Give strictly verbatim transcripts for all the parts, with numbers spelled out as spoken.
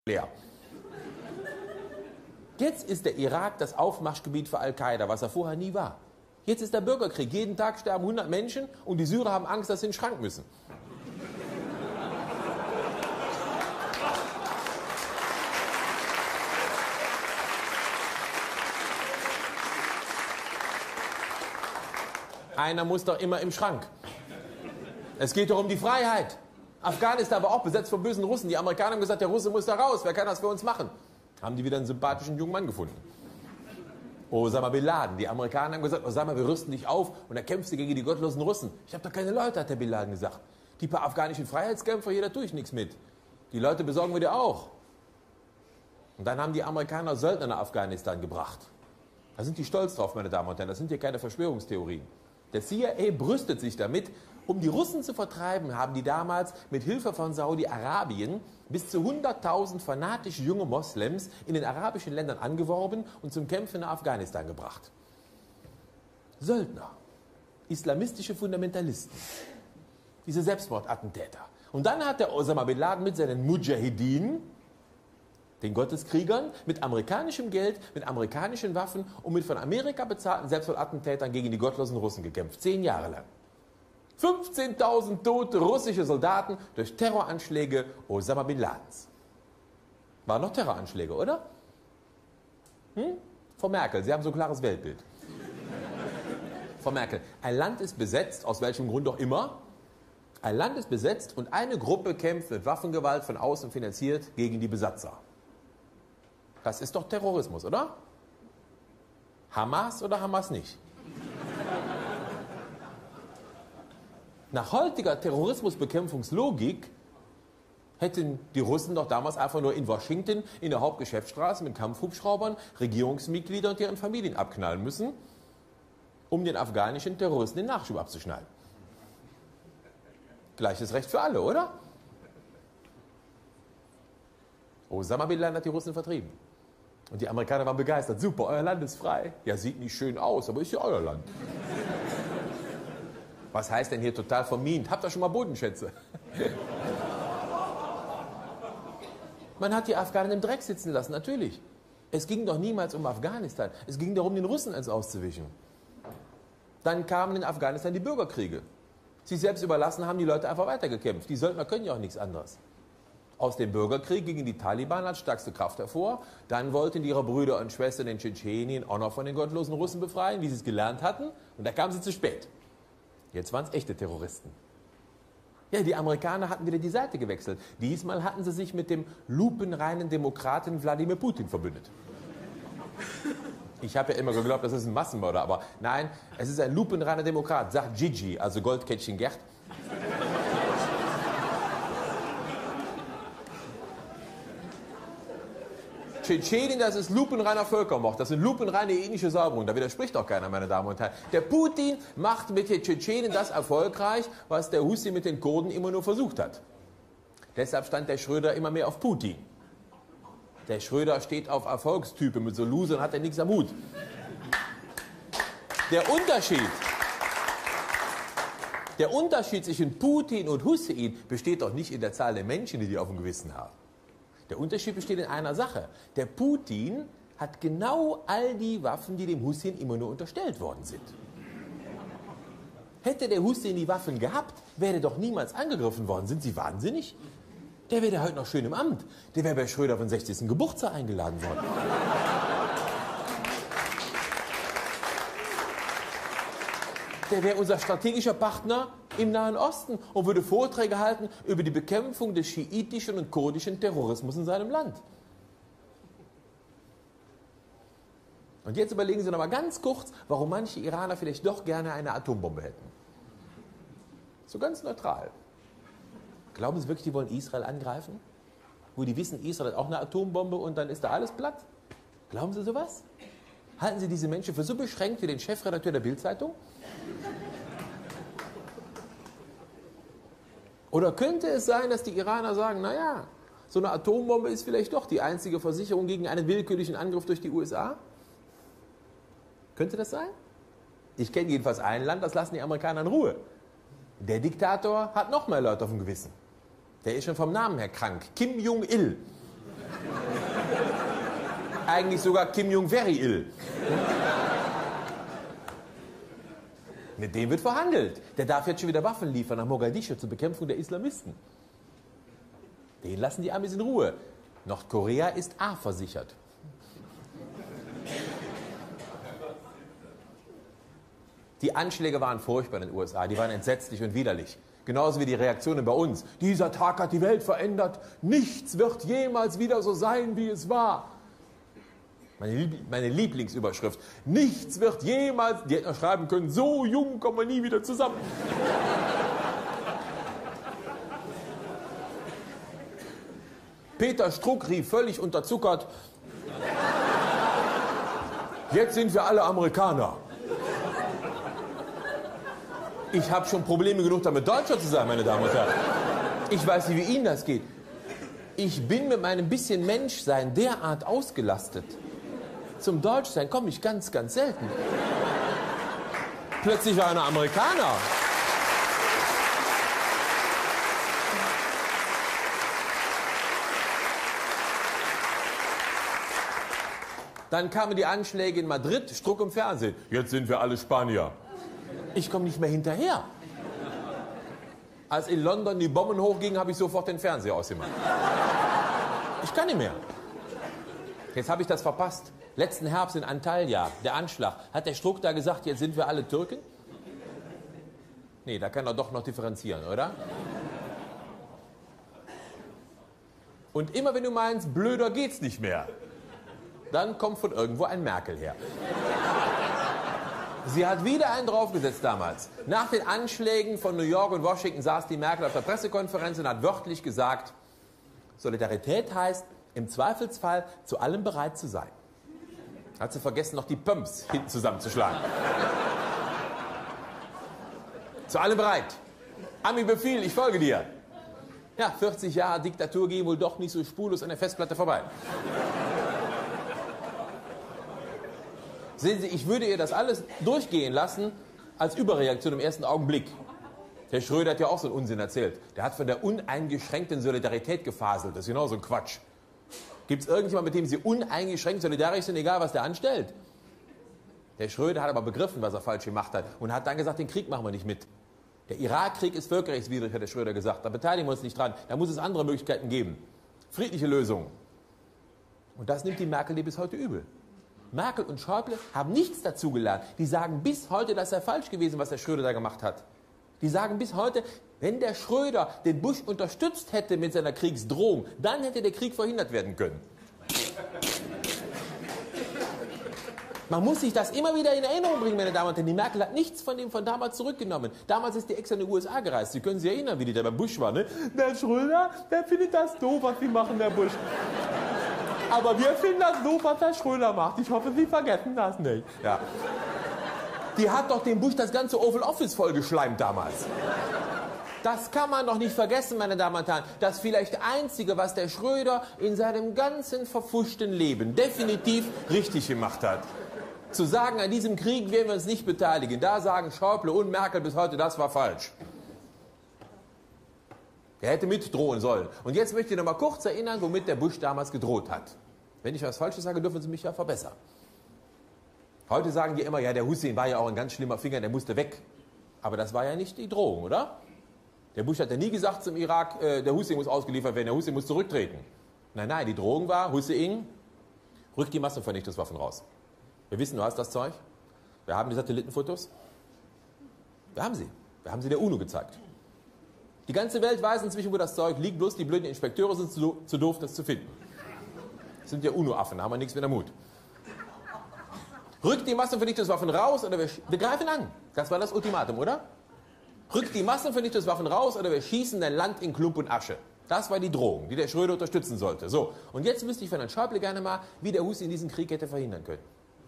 leer. Jetzt ist der Irak das Aufmarschgebiet für Al-Qaida, was er vorher nie war. Jetzt ist der Bürgerkrieg. Jeden Tag sterben hundert Menschen und die Syrer haben Angst, dass sie in den Schrank müssen. Einer muss doch immer im Schrank. Es geht doch um die Freiheit. Afghanistan war auch besetzt von bösen Russen. Die Amerikaner haben gesagt, der Russe muss da raus. Wer kann das für uns machen? Haben die wieder einen sympathischen jungen Mann gefunden. Osama Bin Laden. Die Amerikaner haben gesagt, Osama, wir rüsten dich auf und dann kämpfst du gegen die gottlosen Russen. Ich habe doch keine Leute, hat der Bin Laden gesagt. Die paar afghanischen Freiheitskämpfer, hier, da tue ich nichts mit. Die Leute besorgen wir dir auch. Und dann haben die Amerikaner Söldner nach Afghanistan gebracht. Da sind die stolz drauf, meine Damen und Herren. Das sind hier keine Verschwörungstheorien. Der C I A brüstet sich damit, um die Russen zu vertreiben, haben die damals mit Hilfe von Saudi-Arabien bis zu hunderttausend fanatische junge Moslems in den arabischen Ländern angeworben und zum Kämpfen nach Afghanistan gebracht. Söldner, islamistische Fundamentalisten, diese Selbstmordattentäter. Und dann hat der Osama Bin Laden mit seinen Mujahideen, den Gotteskriegern, mit amerikanischem Geld, mit amerikanischen Waffen und mit von Amerika bezahlten Selbstmordattentätern gegen die gottlosen Russen gekämpft. Zehn Jahre lang. fünfzehntausend tote russische Soldaten durch Terroranschläge Osama Bin Ladens. Waren noch Terroranschläge, oder? Hm? Frau Merkel, Sie haben so ein klares Weltbild. Frau Merkel, ein Land ist besetzt, aus welchem Grund auch immer. Ein Land ist besetzt und eine Gruppe kämpft mit Waffengewalt von außen finanziert gegen die Besatzer. Das ist doch Terrorismus, oder? Hamas oder Hamas nicht? Nach heutiger Terrorismusbekämpfungslogik hätten die Russen doch damals einfach nur in Washington in der Hauptgeschäftsstraße mit Kampfhubschraubern Regierungsmitglieder und deren Familien abknallen müssen, um den afghanischen Terroristen den Nachschub abzuschneiden. Gleiches Recht für alle, oder? Osama Bin Laden hat die Russen vertrieben. Und die Amerikaner waren begeistert. Super, euer Land ist frei. Ja, sieht nicht schön aus, aber ist ja euer Land. Was heißt denn hier total vermint? Habt ihr schon mal Bodenschätze? Man hat die Afghanen im Dreck sitzen lassen, natürlich. Es ging doch niemals um Afghanistan. Es ging darum, den Russen eins auszuwischen. Dann kamen in Afghanistan die Bürgerkriege. Sie selbst überlassen haben die Leute einfach weitergekämpft. Die Söldner können ja auch nichts anderes. Aus dem Bürgerkrieg gingen die Taliban als stärkste Kraft hervor. Dann wollten die ihre Brüder und Schwestern in Tschetschenien auch noch von den gottlosen Russen befreien, wie sie es gelernt hatten. Und da kamen sie zu spät. Jetzt waren es echte Terroristen. Ja, die Amerikaner hatten wieder die Seite gewechselt. Diesmal hatten sie sich mit dem lupenreinen Demokraten Wladimir Putin verbündet. Ich habe ja immer geglaubt, das ist ein Massenmörder, aber nein, es ist ein lupenreiner Demokrat, sagt Gigi, also Goldkettchen Gerd. Tschetschenien, das ist lupenreiner Völkermord, das sind lupenreine ethnische Säuberungen, da widerspricht auch keiner, meine Damen und Herren. Der Putin macht mit den Tschetschenien das erfolgreich, was der Hussi mit den Kurden immer nur versucht hat. Deshalb stand der Schröder immer mehr auf Putin. Der Schröder steht auf Erfolgstypen, mit so Losern hat er nichts am Hut. Der Unterschied, der Unterschied zwischen Putin und Hussein besteht doch nicht in der Zahl der Menschen, die die auf dem Gewissen haben. Der Unterschied besteht in einer Sache. Der Putin hat genau all die Waffen, die dem Hussein immer nur unterstellt worden sind. Hätte der Hussein die Waffen gehabt, wäre er doch niemals angegriffen worden. Sind Sie wahnsinnig? Der wäre heute noch schön im Amt. Der wäre bei Schröder von sechzigsten Geburtstag eingeladen worden. Der wäre unser strategischer Partner im Nahen Osten und würde Vorträge halten über die Bekämpfung des schiitischen und kurdischen Terrorismus in seinem Land. Und jetzt überlegen Sie noch mal ganz kurz, warum manche Iraner vielleicht doch gerne eine Atombombe hätten. So ganz neutral. Glauben Sie wirklich, die wollen Israel angreifen? Wo die wissen, Israel hat auch eine Atombombe und dann ist da alles platt? Glauben Sie sowas? Halten Sie diese Menschen für so beschränkt wie den Chefredakteur der Bild-Zeitung? Oder könnte es sein, dass die Iraner sagen, naja, so eine Atombombe ist vielleicht doch die einzige Versicherung gegen einen willkürlichen Angriff durch die U S A? Könnte das sein? Ich kenne jedenfalls ein Land, das lassen die Amerikaner in Ruhe. Der Diktator hat noch mehr Leute auf dem Gewissen. Der ist schon vom Namen her krank. Kim Jong-il. Eigentlich sogar Kim Jong very ill. Mit dem wird verhandelt. Der darf jetzt schon wieder Waffen liefern nach Mogadischu zur Bekämpfung der Islamisten. Den lassen die Amis in Ruhe. Nordkorea ist A-versichert. Die Anschläge waren furchtbar in den U S A, die waren entsetzlich und widerlich. Genauso wie die Reaktionen bei uns. Dieser Tag hat die Welt verändert. Nichts wird jemals wieder so sein, wie es war. Meine, Liebl- meine Lieblingsüberschrift. Nichts wird jemals, die hätten noch schreiben können, so jung kommen wir nie wieder zusammen. Peter Struck rief völlig unterzuckert, jetzt sind wir alle Amerikaner. Ich habe schon Probleme genug damit, Deutscher zu sein, meine Damen und Herren. Ich weiß nicht, wie Ihnen das geht. Ich bin mit meinem bisschen Menschsein derart ausgelastet. Zum Deutschsein komme ich ganz, ganz selten. Plötzlich war einer Amerikaner. Dann kamen die Anschläge in Madrid, Struck im Fernsehen. Jetzt sind wir alle Spanier. Ich komme nicht mehr hinterher. Als in London die Bomben hochgingen, habe ich sofort den Fernseher ausgemacht. Ich kann nicht mehr. Jetzt habe ich das verpasst. Letzten Herbst in Antalya, der Anschlag. Hat der Struck da gesagt, jetzt sind wir alle Türken? Nee, da kann er doch noch differenzieren, oder? Und immer wenn du meinst, blöder geht's nicht mehr, dann kommt von irgendwo ein Merkel her. Sie hat wieder einen draufgesetzt damals. Nach den Anschlägen von New York und Washington saß die Merkel auf der Pressekonferenz und hat wörtlich gesagt, Solidarität heißt, im Zweifelsfall zu allem bereit zu sein. Hat sie vergessen, noch die Pumps hinten zusammenzuschlagen. Zu allem bereit. Ami Befehl, ich folge dir. Ja, vierzig Jahre Diktatur gehen wohl doch nicht so spurlos an der Festplatte vorbei. Sehen Sie, ich würde ihr das alles durchgehen lassen als Überreaktion im ersten Augenblick. Herr Schröder hat ja auch so einen Unsinn erzählt. Der hat von der uneingeschränkten Solidarität gefaselt. Das ist genau so ein Quatsch. Gibt es irgendjemanden, mit dem Sie uneingeschränkt solidarisch sind, egal was der anstellt? Herr Schröder hat aber begriffen, was er falsch gemacht hat und hat dann gesagt, den Krieg machen wir nicht mit. Der Irakkrieg ist völkerrechtswidrig, hat der Schröder gesagt. Da beteiligen wir uns nicht dran. Da muss es andere Möglichkeiten geben. Friedliche Lösungen. Und das nimmt die Merkel dir bis heute übel. Merkel und Schäuble haben nichts dazugelernt. Die sagen bis heute, das sei falsch gewesen, was der Schröder da gemacht hat. Die sagen bis heute, wenn der Schröder den Bush unterstützt hätte mit seiner Kriegsdrohung, dann hätte der Krieg verhindert werden können. Man muss sich das immer wieder in Erinnerung bringen, meine Damen und Herren. Die Merkel hat nichts von dem von damals zurückgenommen. Damals ist die extra in die U S A gereist. Sie können sich erinnern, wie die da bei Bush war. Ne? Der Schröder, der findet das doof, was sie machen, der Bush. Aber wir finden das doof, was der Schröder macht. Ich hoffe, Sie vergessen das nicht. Ja. Die hat doch dem Bush das ganze Oval Office vollgeschleimt damals. Das kann man doch nicht vergessen, meine Damen und Herren. Das vielleicht Einzige, was der Schröder in seinem ganzen verpfuschten Leben definitiv richtig gemacht hat. Zu sagen, an diesem Krieg werden wir uns nicht beteiligen. Da sagen Schäuble und Merkel bis heute, das war falsch. Er hätte mitdrohen sollen. Und jetzt möchte ich noch mal kurz erinnern, womit der Bush damals gedroht hat. Wenn ich was Falsches sage, dürfen Sie mich ja verbessern. Heute sagen die immer, ja, der Hussein war ja auch ein ganz schlimmer Finger, der musste weg. Aber das war ja nicht die Drohung, oder? Der Bush hat ja nie gesagt zum Irak, äh, der Hussein muss ausgeliefert werden, der Hussein muss zurücktreten. Nein, nein, die Drohung war, Hussein, rück die Massenvernichtungswaffen raus. Wir wissen, du hast das Zeug. Wir haben die Satellitenfotos. Wir haben sie. Wir haben sie der UNO gezeigt. Die ganze Welt weiß inzwischen, wo das Zeug liegt, bloß die blöden Inspekteure sind zu, zu doof, das zu finden. Das sind ja UNO-Affen, da haben wir nichts mit am Mut. Rückt die Massenvernichtungswaffen raus oder wir, wir greifen an. Das war das Ultimatum, oder? Rückt die Massenvernichtungswaffen raus oder wir schießen dein Land in Klump und Asche. Das war die Drohung, die der Schröder unterstützen sollte. So, und jetzt wüsste ich von Herrn Schäuble gerne mal, wie der Hussein diesen Krieg hätte verhindern können.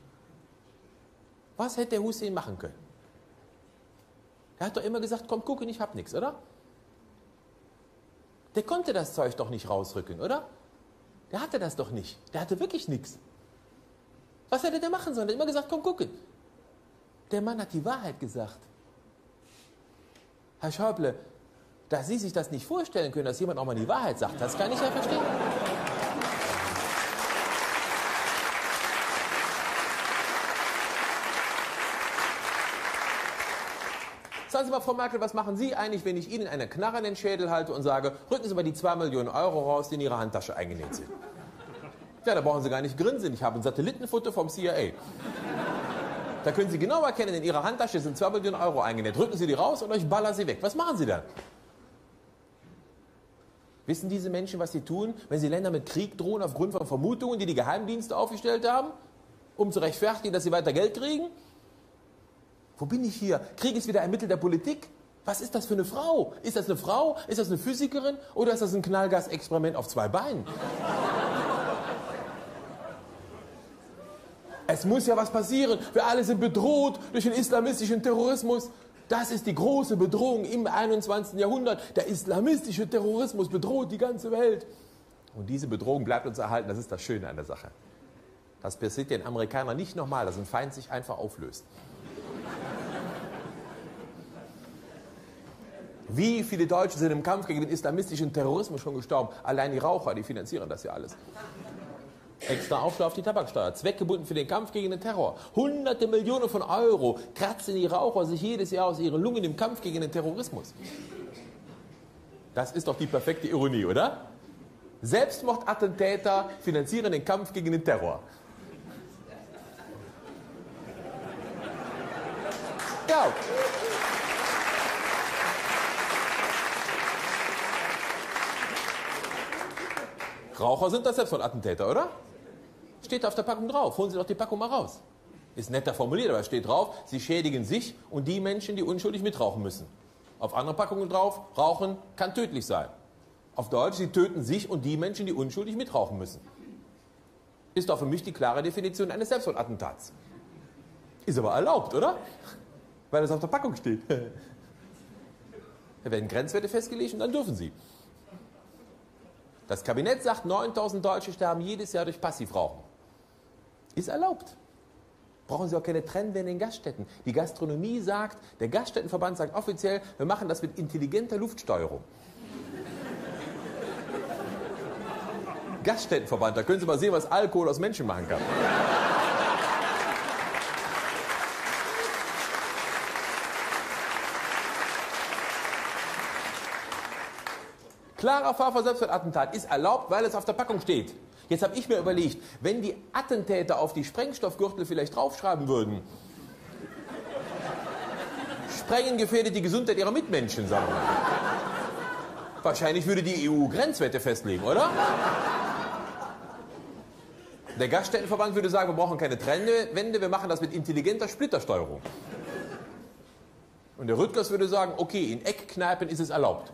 Was hätte der Hussein machen können? Er hat doch immer gesagt, komm gucken, ich hab nichts, oder? Der konnte das Zeug doch nicht rausrücken, oder? Der hatte das doch nicht. Der hatte wirklich nichts. Was hätte der machen sollen? Er hat immer gesagt, komm gucken. Der Mann hat die Wahrheit gesagt. Herr Schäuble, dass Sie sich das nicht vorstellen können, dass jemand auch mal die Wahrheit sagt, das kann ich ja verstehen. Sagen Sie mal, Frau Merkel, was machen Sie eigentlich, wenn ich Ihnen eine Knarre in den Schädel halte und sage, rücken Sie mal die zwei Millionen Euro raus, die in Ihrer Handtasche eingenäht sind? Ja, da brauchen Sie gar nicht grinsen. Ich habe ein Satellitenfoto vom C I A. Da können Sie genau erkennen, in Ihrer Handtasche sind zwei Millionen Euro eingenäht. Drücken Sie die raus und ich baller sie weg. Was machen Sie dann? Wissen diese Menschen, was sie tun, wenn sie Länder mit Krieg drohen aufgrund von Vermutungen, die die Geheimdienste aufgestellt haben, um zu rechtfertigen, dass sie weiter Geld kriegen? Wo bin ich hier? Krieg ist wieder ein Mittel der Politik? Was ist das für eine Frau? Ist das eine Frau? Ist das eine Physikerin? Oder ist das ein Knallgasexperiment auf zwei Beinen? Es muss ja was passieren. Wir alle sind bedroht durch den islamistischen Terrorismus. Das ist die große Bedrohung im einundzwanzigsten Jahrhundert. Der islamistische Terrorismus bedroht die ganze Welt. Und diese Bedrohung bleibt uns erhalten. Das ist das Schöne an der Sache. Das passiert den Amerikanern nicht nochmal, dass ein Feind sich einfach auflöst. Wie viele Deutsche sind im Kampf gegen den islamistischen Terrorismus schon gestorben? Allein die Raucher, die finanzieren das ja alles. Extra Aufschlag auf die Tabaksteuer, zweckgebunden für den Kampf gegen den Terror. Hunderte Millionen von Euro kratzen die Raucher sich jedes Jahr aus ihren Lungen im Kampf gegen den Terrorismus. Das ist doch die perfekte Ironie, oder? Selbstmordattentäter finanzieren den Kampf gegen den Terror. Ja. Raucher sind das Selbstmordattentäter, oder? Steht auf der Packung drauf. Holen Sie doch die Packung mal raus. Ist netter formuliert, aber steht drauf, Sie schädigen sich und die Menschen, die unschuldig mitrauchen müssen. Auf anderen Packungen drauf, Rauchen kann tödlich sein. Auf Deutsch, Sie töten sich und die Menschen, die unschuldig mitrauchen müssen. Ist doch für mich die klare Definition eines Selbstmordattentats. Ist aber erlaubt, oder? Weil es auf der Packung steht. Da werden Grenzwerte festgelegt und dann dürfen Sie. Das Kabinett sagt, neuntausend Deutsche sterben jedes Jahr durch Passivrauchen. Ist erlaubt. Brauchen Sie auch keine Trennwände in Gaststätten. Die Gastronomie sagt, der Gaststättenverband sagt offiziell, wir machen das mit intelligenter Luftsteuerung. Gaststättenverband, da können Sie mal sehen, was Alkohol aus Menschen machen kann. Klarer Fall von Selbstmordattentat ist erlaubt, weil es auf der Packung steht. Jetzt habe ich mir überlegt, wenn die Attentäter auf die Sprengstoffgürtel vielleicht draufschreiben würden, Sprengen gefährdet die Gesundheit ihrer Mitmenschen, sagen wir mal. Wahrscheinlich würde die E U Grenzwerte festlegen, oder? Der Gaststättenverband würde sagen, wir brauchen keine Trennwände, wir machen das mit intelligenter Splittersteuerung. Und der Rüttgers würde sagen, okay, in Eckkneipen ist es erlaubt.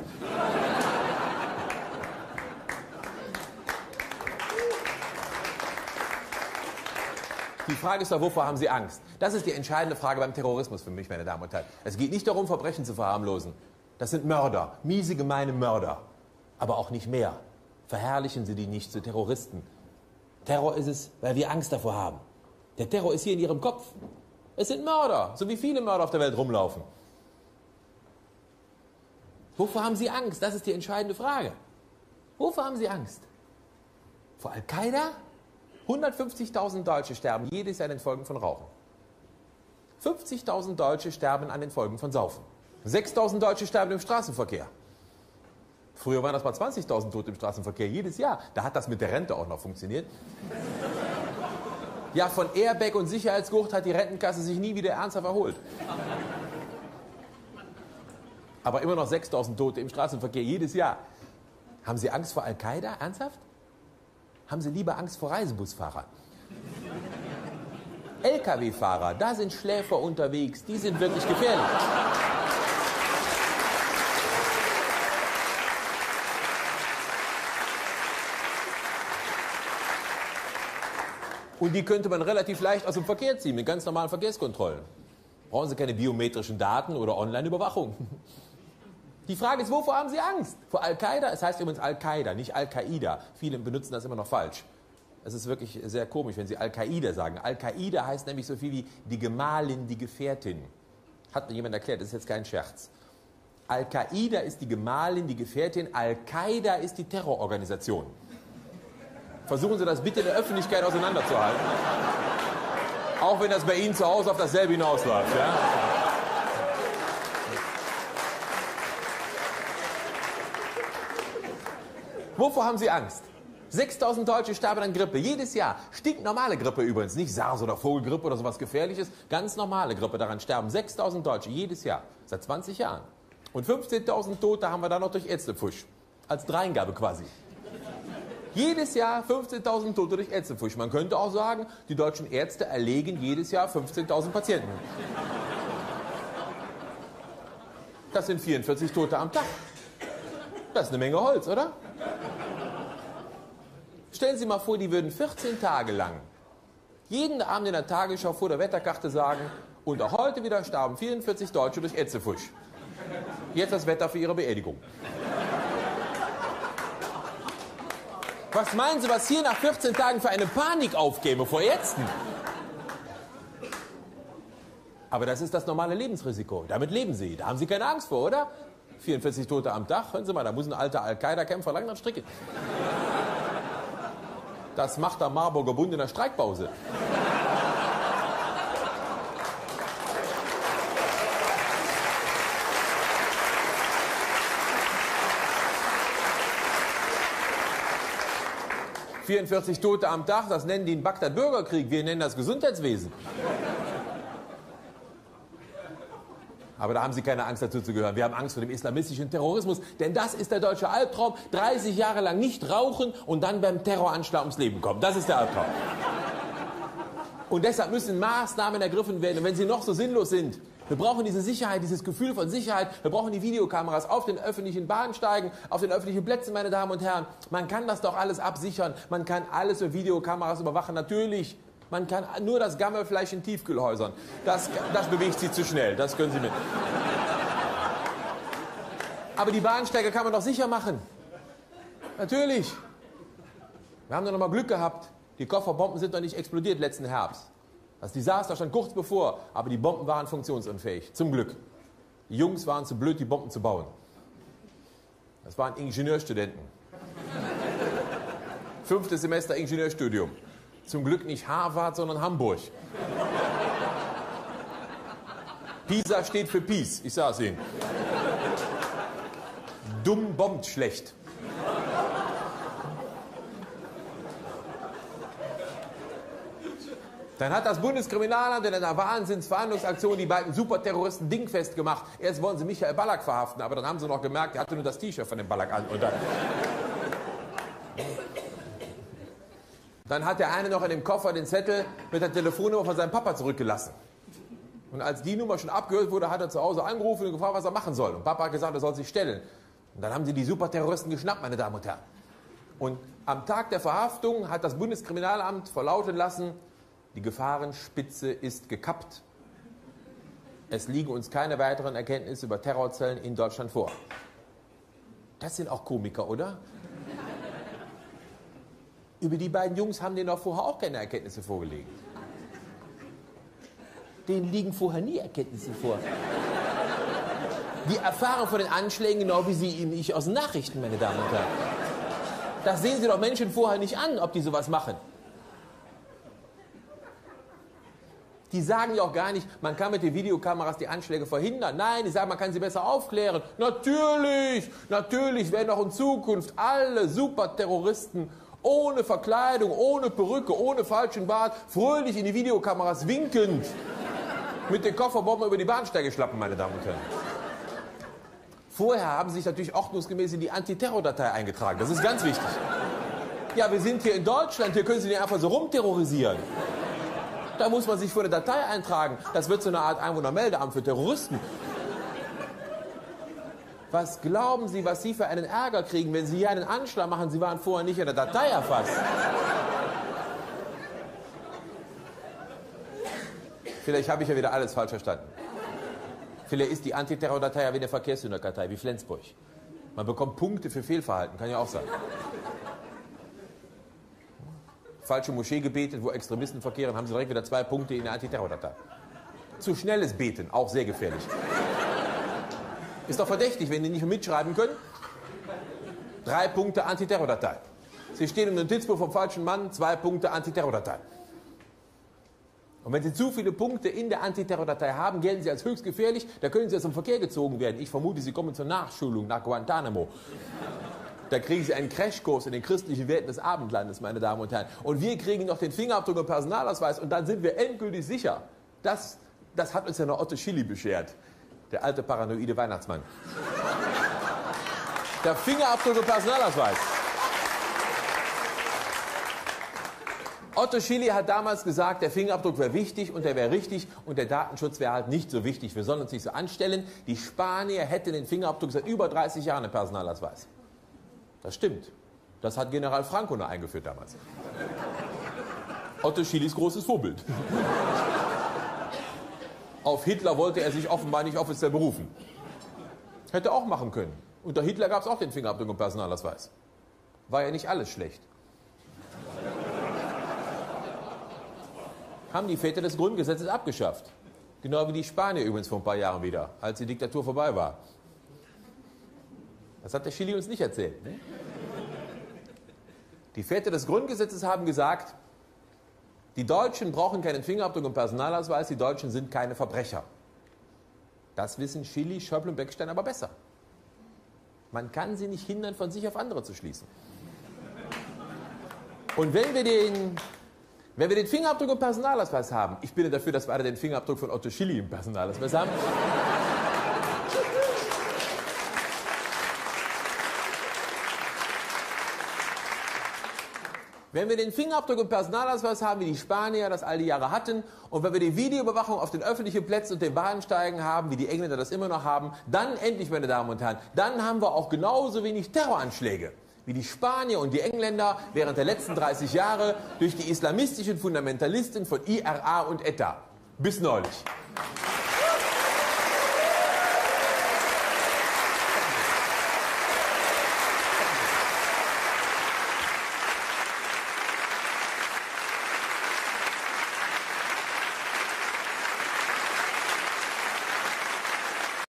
Die Frage ist doch, wovor haben Sie Angst? Das ist die entscheidende Frage beim Terrorismus für mich, meine Damen und Herren. Es geht nicht darum, Verbrechen zu verharmlosen. Das sind Mörder, miese, gemeine Mörder. Aber auch nicht mehr. Verherrlichen Sie die nicht zu Terroristen. Terror ist es, weil wir Angst davor haben. Der Terror ist hier in Ihrem Kopf. Es sind Mörder, so wie viele Mörder auf der Welt rumlaufen. Wovor haben Sie Angst? Das ist die entscheidende Frage. Wovor haben Sie Angst? Vor Al-Qaida? hundertfünfzigtausend Deutsche sterben jedes Jahr an den Folgen von Rauchen. fünfzigtausend Deutsche sterben an den Folgen von Saufen. sechstausend Deutsche sterben im Straßenverkehr. Früher waren das mal zwanzigtausend Tote im Straßenverkehr jedes Jahr. Da hat das mit der Rente auch noch funktioniert. Ja, von Airbag und Sicherheitsgurt hat die Rentenkasse sich nie wieder ernsthaft erholt. Aber immer noch sechstausend Tote im Straßenverkehr jedes Jahr. Haben Sie Angst vor Al-Qaida? Ernsthaft? Haben Sie lieber Angst vor Reisebusfahrern? L K W-Fahrer, da sind Schläfer unterwegs, die sind wirklich gefährlich. Und die könnte man relativ leicht aus dem Verkehr ziehen, mit ganz normalen Verkehrskontrollen. Brauchen Sie keine biometrischen Daten oder Online-Überwachung. Die Frage ist, wovor haben Sie Angst? Vor Al-Qaida? Es heißt übrigens Al-Qaida, nicht Al-Qaida. Viele benutzen das immer noch falsch. Es ist wirklich sehr komisch, wenn Sie Al-Qaida sagen. Al-Qaida heißt nämlich so viel wie die Gemahlin, die Gefährtin. Hat mir jemand erklärt, das ist jetzt kein Scherz. Al-Qaida ist die Gemahlin, die Gefährtin. Al-Qaida ist die Terrororganisation. Versuchen Sie das bitte in der Öffentlichkeit auseinanderzuhalten. Auch wenn das bei Ihnen zu Hause auf dasselbe hinausläuft. Ja? Wovor haben Sie Angst? sechstausend Deutsche sterben an Grippe, jedes Jahr. Stinknormale Grippe übrigens, nicht SARS oder Vogelgrippe oder sowas Gefährliches. Ganz normale Grippe, daran sterben sechstausend Deutsche jedes Jahr, seit zwanzig Jahren. Und fünfzehntausend Tote haben wir dann noch durch Ärztepfusch, als Dreingabe quasi. Jedes Jahr fünfzehntausend Tote durch Ärztepfusch. Man könnte auch sagen, die deutschen Ärzte erlegen jedes Jahr fünfzehntausend Patienten. Das sind vierundvierzig Tote am Tag. Das ist eine Menge Holz, oder? Stellen Sie mal vor, die würden vierzehn Tage lang jeden Abend in der Tagesschau vor der Wetterkarte sagen, und auch heute wieder starben vierundvierzig Deutsche durch Ätzefusch. Jetzt das Wetter für ihre Beerdigung. Was meinen Sie, was hier nach vierzehn Tagen für eine Panik aufkäme vor Ärzten? Aber das ist das normale Lebensrisiko. Damit leben Sie. Da haben Sie keine Angst vor, oder? vierundvierzig Tote am Tag. Hören Sie mal, da muss ein alter Al-Qaida-Kämpfer lang am Stricken. Das macht der Marburger Bund in der Streikpause. vierundvierzig Tote am Tag, das nennen die einen Bagdad-Bürgerkrieg. Wir nennen das Gesundheitswesen. Aber da haben Sie keine Angst, dazu zu gehören. Wir haben Angst vor dem islamistischen Terrorismus, denn das ist der deutsche Albtraum. dreißig Jahre lang nicht rauchen und dann beim Terroranschlag ums Leben kommen. Das ist der Albtraum. Und deshalb müssen Maßnahmen ergriffen werden. Und wenn sie noch so sinnlos sind, wir brauchen diese Sicherheit, dieses Gefühl von Sicherheit. Wir brauchen die Videokameras auf den öffentlichen Bahnsteigen, auf den öffentlichen Plätzen, meine Damen und Herren. Man kann das doch alles absichern. Man kann alles mit Videokameras überwachen. Natürlich. Man kann nur das Gammelfleisch in Tiefkühlhäusern. Das, das bewegt Sie zu schnell. Das können Sie mit. Aber die Bahnsteige kann man doch sicher machen. Natürlich. Wir haben doch noch mal Glück gehabt. Die Kofferbomben sind noch nicht explodiert letzten Herbst. Das Desaster stand kurz bevor, aber die Bomben waren funktionsunfähig. Zum Glück. Die Jungs waren zu blöd, die Bomben zu bauen. Das waren Ingenieurstudenten. Fünftes Semester Ingenieurstudium. Zum Glück nicht Harvard, sondern Hamburg. PISA steht für Peace, ich sag's Ihnen. Dumm bombt schlecht. Dann hat das Bundeskriminalamt in einer Wahnsinnsverhandlungsaktion die beiden Superterroristen dingfest gemacht. Erst wollen sie Michael Ballack verhaften, aber dann haben sie noch gemerkt, er hatte nur das T-Shirt von dem Ballack an. Und dann Dann hat der eine noch in dem Koffer den Zettel mit der Telefonnummer von seinem Papa zurückgelassen. Und als die Nummer schon abgehört wurde, hat er zu Hause angerufen und gefragt, was er machen soll. Und Papa hat gesagt, er soll sich stellen. Und dann haben sie die Superterroristen geschnappt, meine Damen und Herren. Und am Tag der Verhaftung hat das Bundeskriminalamt verlauten lassen, die Gefahrenspitze ist gekappt. Es liegen uns keine weiteren Erkenntnisse über Terrorzellen in Deutschland vor. Das sind auch Komiker, oder? Über die beiden Jungs haben denen doch vorher auch keine Erkenntnisse vorgelegt. Denen liegen vorher nie Erkenntnisse vor. Die erfahren von den Anschlägen genau wie Sie ihm ich aus den Nachrichten, meine Damen und Herren. Das sehen Sie doch Menschen vorher nicht an, ob die sowas machen. Die sagen ja auch gar nicht, man kann mit den Videokameras die Anschläge verhindern. Nein, die sagen, man kann sie besser aufklären. Natürlich, natürlich werden auch in Zukunft alle Superterroristen ohne Verkleidung, ohne Perücke, ohne falschen Bart, fröhlich in die Videokameras winkend mit den Kofferbomben über die Bahnsteige schlappen, meine Damen und Herren. Vorher haben sie sich natürlich ordnungsgemäß in die Antiterror-Datei eingetragen. Das ist ganz wichtig. Ja, wir sind hier in Deutschland, hier können Sie nicht einfach so rumterrorisieren. Da muss man sich vor eine Datei eintragen. Das wird so eine Art Einwohnermeldeamt für Terroristen. Was glauben Sie, was Sie für einen Ärger kriegen, wenn Sie hier einen Anschlag machen? Sie waren vorher nicht in der Datei erfasst. Vielleicht habe ich ja wieder alles falsch verstanden. Vielleicht ist die Antiterror-Datei ja wie eine Verkehrssünderkartei, wie Flensburg. Man bekommt Punkte für Fehlverhalten, kann ja auch sein. Falsche Moschee gebetet, wo Extremisten verkehren, haben Sie direkt wieder zwei Punkte in der Antiterror-Datei. Zu schnelles Beten, auch sehr gefährlich. Ist doch verdächtig, wenn die nicht mehr mitschreiben können. Drei Punkte Antiterror-Datei. Sie stehen im Notizbuch vom falschen Mann, zwei Punkte Antiterror-Datei. Und wenn Sie zu viele Punkte in der Antiterror-Datei haben, gelten Sie als höchst gefährlich, da können Sie aus dem Verkehr gezogen werden. Ich vermute, Sie kommen zur Nachschulung nach Guantanamo. Da kriegen Sie einen Crashkurs in den christlichen Werten des Abendlandes, meine Damen und Herren. Und wir kriegen noch den Fingerabdruck und Personalausweis und dann sind wir endgültig sicher. Das, das hat uns ja noch Otto Schily beschert, der alte paranoide Weihnachtsmann. Der Fingerabdruck und Personalausweis. Otto Schily hat damals gesagt, der Fingerabdruck wäre wichtig und der wäre richtig und der Datenschutz wäre halt nicht so wichtig. Wir sollen uns nicht so anstellen. Die Spanier hätten den Fingerabdruck seit über dreißig Jahren im Personalausweis. Das stimmt. Das hat General Franco noch eingeführt damals. Otto Schilys großes Vorbild. Auf Hitler wollte er sich offenbar nicht offiziell berufen. Hätte auch machen können. Unter Hitler gab es auch den Fingerabdruck und Personalausweis. War ja nicht alles schlecht. Haben die Väter des Grundgesetzes abgeschafft. Genau wie die Spanier übrigens vor ein paar Jahren wieder, als die Diktatur vorbei war. Das hat der Schily uns nicht erzählt. Ne? Die Väter des Grundgesetzes haben gesagt, die Deutschen brauchen keinen Fingerabdruck und Personalausweis, die Deutschen sind keine Verbrecher. Das wissen Schily, Schäuble und Beckstein aber besser. Man kann sie nicht hindern, von sich auf andere zu schließen. Und wenn wir den... Wenn wir den Fingerabdruck im Personalausweis haben, ich bin dafür, dass wir alle den Fingerabdruck von Otto Schily im Personalausweis haben. Wenn wir den Fingerabdruck im Personalausweis haben, wie die Spanier das all die Jahre hatten, und wenn wir die Videoüberwachung auf den öffentlichen Plätzen und den Bahnsteigen haben, wie die Engländer das immer noch haben, dann endlich, meine Damen und Herren, dann haben wir auch genauso wenig Terroranschläge wie die Spanier und die Engländer während der letzten dreißig Jahre durch die islamistischen Fundamentalisten von I R A und E T A. Bis neulich.